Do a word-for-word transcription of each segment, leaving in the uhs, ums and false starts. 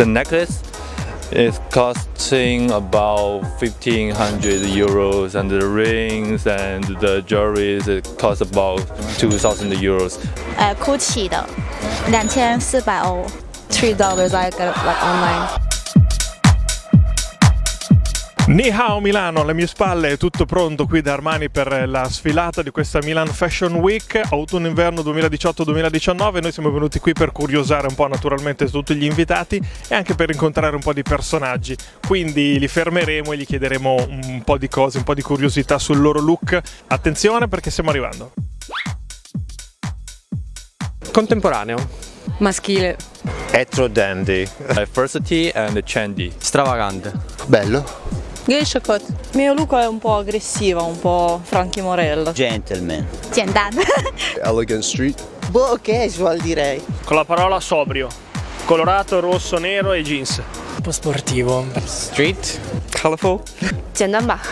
The necklace is costing about fifteen hundred euros, and the rings and the jewelry it costs about two thousand euros. 呃 ，Gucci 的，两千四百欧 ，three dollars I got it like online. Ni hao Milano, alle mie spalle è tutto pronto qui da Armani per la sfilata di questa Milan Fashion Week autunno-inverno duemiladiciotto duemiladiciannove. Noi siamo venuti qui per curiosare un po' naturalmente tutti gli invitati e anche per incontrare un po' di personaggi, quindi li fermeremo e gli chiederemo un po' di cose, un po' di curiosità sul loro look. Attenzione perché stiamo arrivando. Contemporaneo. Maschile. Etro dandy. Diversity and trendy. Stravagante. Bello. Geisha cut. Il mio look è un po' aggressivo, un po' Frankie Morel. Gentleman. 简单。 Elegant street. Boh, casual direi. Con la parola sobrio. Colorato, rosso, nero e jeans. Un po' sportivo. Street. Colorful. 简单吧。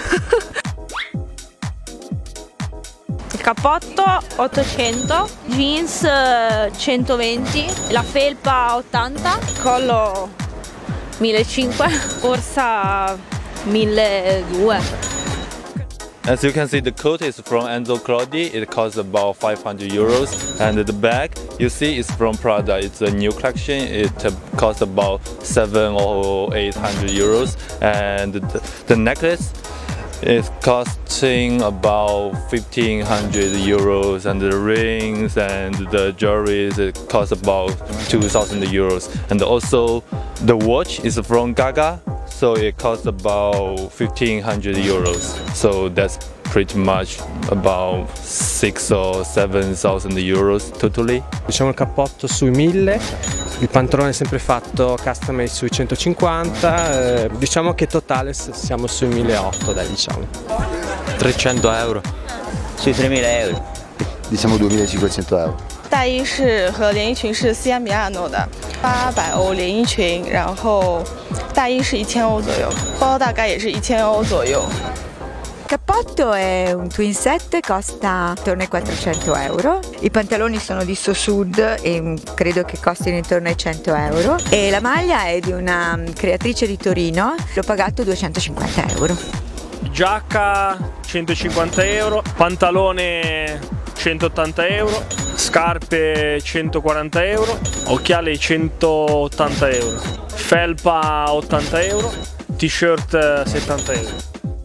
Il cappotto ottocento, jeans centoventi, la felpa ottanta, collo millecinquecento, borsa milleduecento. As you can see, the coat is from Enzo Crodi. It costs about five hundred euros, and the bag you see is from Prada. It's a new collection. It costs about seven or eight hundred euros, and the, the necklace is costing about fifteen hundred euros, and the rings and the jewelry it costs about two thousand euros, and also the watch is from Gaga, so it costs about fifteen hundred euros. So that's pretty much about six or seven thousand euros totally. Diciamo il cappotto sui mille, il pantalone è sempre fatto custom made sui centocinquanta, eh, diciamo che totale siamo sui milleottocento, dai, diciamo. trecento euro. Sui tremila euro. Diciamo duemilacinquecento euro. 大衣是和连衣裙是西安米亚诺的，八百欧连衣裙，然后大衣是一千欧左右，包大概也是一千欧左右。 Il cappotto è un twin set, costa intorno ai quattrocento euro. I pantaloni sono di Sosud e credo che costino intorno ai cento euro. E la maglia è di una creatrice di Torino, l'ho pagato duecentocinquanta euro. Giacca centocinquanta euro, pantalone centottanta euro, scarpe centoquaranta euro, occhiali centottanta euro, felpa ottanta euro, t-shirt settanta euro.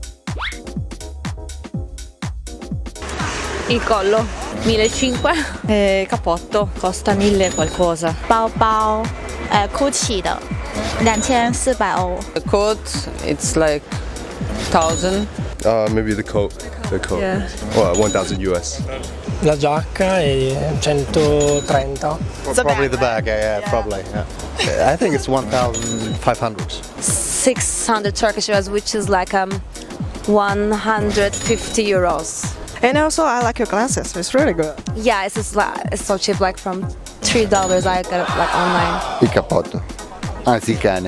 Il collo millecinquecento, E cappotto costa mille qualcosa. 包包呃 Gucci 的，两千四百欧。 The coat, it's like thousand. Uh, maybe the coat. The coat. Yeah. Well, one thousand U S. La giacca è centotrenta. Probably the bag, yeah, yeah, probably. Yeah. I think it's one thousand five hundred. six hundred Turkish euros, which is like um one hundred fifty euros. And also I like your glasses, it's really good. Yeah, it's just like, it's so cheap, like from three dollars I got it like online. Il cappotto. Anzi, il cane.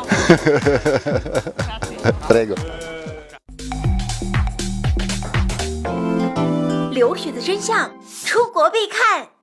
Prego. 留学的真相，出国必看。